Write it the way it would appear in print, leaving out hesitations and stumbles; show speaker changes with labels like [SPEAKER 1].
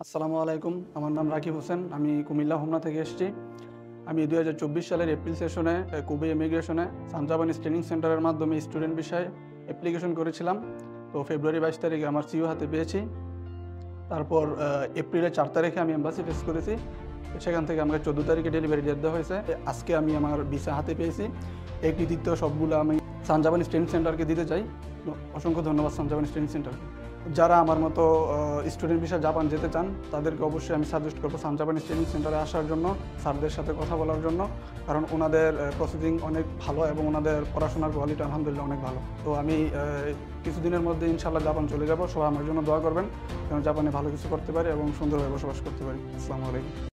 [SPEAKER 1] আসসালামু আলাইকুম। আমার নাম রাকিব হোসেন। আমি কুমিল্লা হোমনা থেকে এসেছি। আমি ২০২৪ সালের এপ্রিল সেশনে কুবে ইমিগ্রেশনে সানজাপানিজ ট্রেনিং সেন্টারের মাধ্যমে স্টুডেন্ট বিষয়ে অ্যাপ্লিকেশন করেছিলাম। তো ফেব্রুয়ারি ২২ তারিখে আমার সিইও হাতে পেয়েছি। তারপর এপ্রিলের ৪ তারিখে আমি এম্বাসি ফেস করেছি। সেখান থেকে আমাকে ১৪ তারিখে ডেলিভারি ডেট দেওয়া হয়েছে। আজকে আমি আমার ভিসা হাতে পেয়েছি। এই কৃতিত্ব সবগুলো আমি সানজাপানিজ ট্রেনিং সেন্টারকে দিতে চাই। অসংখ্য ধন্যবাদ সানজাপানিজ ট্রেনিং সেন্টারকে। যারা আমার মতো স্টুডেন্ট ভিসা জাপান যেতে চান তাদেরকে অবশ্যই আমি সাজেস্ট করবো সানজাপানিজ ট্রেনিং সেন্টারে আসার জন্য, স্যারদের সাথে কথা বলার জন্য। কারণ ওনাদের প্রসেসিং অনেক ভালো এবং ওনাদের পড়াশোনার কোয়ালিটি আলহামদুলিল্লাহ অনেক ভালো। তো আমি কিছুদিনের মধ্যে ইনশাআল্লাহ জাপান চলে যাব। সবাই আমার জন্য দোয়া করবেন যেন জাপানে ভালো কিছু করতে পারি এবং সুন্দরভাবে বসবাস করতে পারি। আসসালামু আলাইকুম।